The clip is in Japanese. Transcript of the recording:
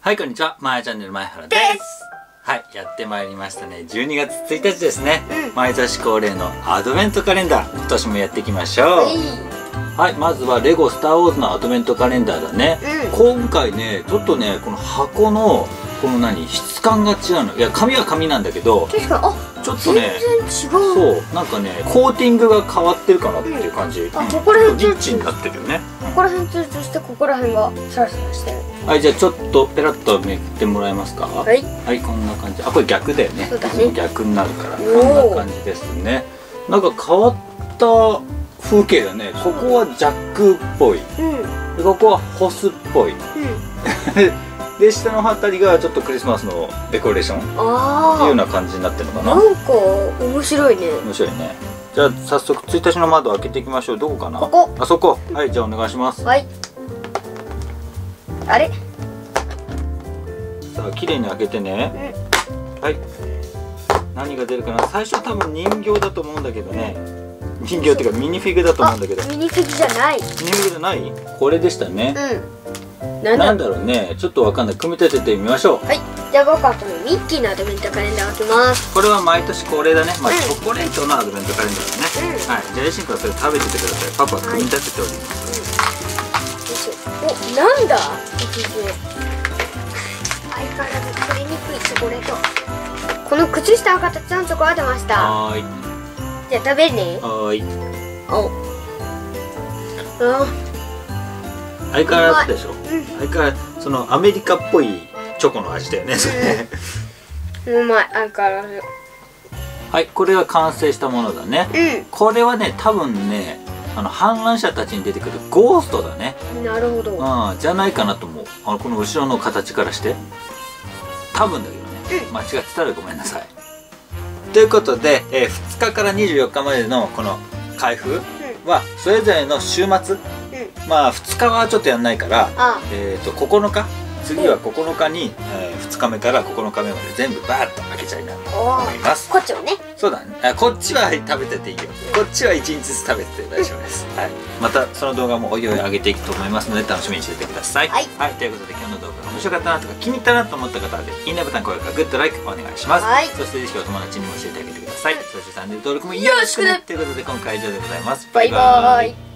はい、こんにちは。まやチャンネル前原です。はい、やってまいりましたね。12月1日ですね。毎年恒例のアドベントカレンダー、今年もやっていきましょう。はい、まずはレゴスターウォーズのアドベントカレンダーだね。今回ね、ちょっとね、この箱のこの質感が違うの。いや、紙は紙なんだけど、 確かに、 ちょっとね、 全然違う。 そう、なんかね、コーティングが変わってるかなっていう感じ。 ここら辺リッチになってるよね。 ここら辺ツルツルして、ここら辺がサラサラしてる。 はい、じゃあちょっとペラッとめくってもらえますか。 はい。 はい、こんな感じ。あ、これ逆だよね。 そうだね。 逆になるから、こんな感じですね。なんか変わった風景だね。ここはジャックっぽい。で、ここはホスっぽい。で、下のあたりがちょっとクリスマスのデコレーションっていうような感じになってるのかな。 なんか面白いね。 面白いね。じゃあ早速1日の窓開けていきましょう。どこかな。 ここ。 あそこ。はい、じゃあお願いします。 はい。あれ。 さあ綺麗に開けてね。はい。何が出るかな。最初多分人形だと思うんだけどね。人形っていうかミニフィグだと思うんだけど。 ミニフィグじゃない。 ミニフィグじゃない？これでしたね。なんだろうね。ちょっとわかんない。組み立ててみましょう。 はい。じゃあ僕はこのミッキーのアドベントカレンダーを開けます。 これは毎年恒例だね。まあチョコレートのアドベントカレンダーだね。はい。じゃあレシン君はそれ食べててください。パパは組み立てております。 お、なんだ？相変わらず取りにくいチョコレート。この靴下の形のチョコが出ました。 はーい。 じゃあ食べるね。 はーい。相変わらずでしょ。相変わらずそのアメリカっぽいチョコの味だよね。それ。 うまい、相変わらず。 はい、これが完成したものだね。これはね、多分ね、反乱者たちに出てくるゴーストだね。 なるほど。 じゃないかなと思う。この後ろの形からして。多分だけどね。間違ってたらごめんなさい。ということで、2日から24日までのこの開封はそれぞれの週末。まあ2日はちょっとやんないから9日、次は9日に2日目から9日目まで全部バーッと開けちゃいなと思います。 こっちもね。 そうだね。こっちは食べてていいよ。こっちは1日ずつ食べてて大丈夫です。はい。またその動画もおいおい上げていくと思いますので楽しみにしていてください。はい。ということで今日の動画が面白かったなとか気に入ったなと思った方はぜひいいねボタン、高評価、グッドライクお願いします。そしてぜひお友達にも教えてあげてください。そしてチャンネル登録もよろしくね。ということで今回は以上でございます。 バイバーイ。